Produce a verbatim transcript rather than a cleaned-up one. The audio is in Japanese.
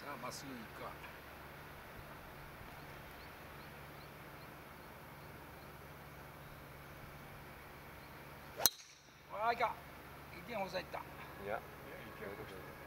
さあまっすぐ行くか。ああいか。一点抑えた。 いや、